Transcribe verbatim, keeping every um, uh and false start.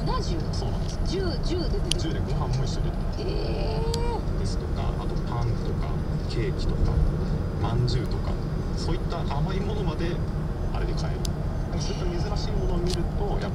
うな重。 そうなんです。 十十で出てくる。 十でご飯も一緒で。 ええ。 ですとか、あとパンとかケーキとかまんじゅうとか、そういった甘いものまであれで買える。そういった珍しいものを見るとやっ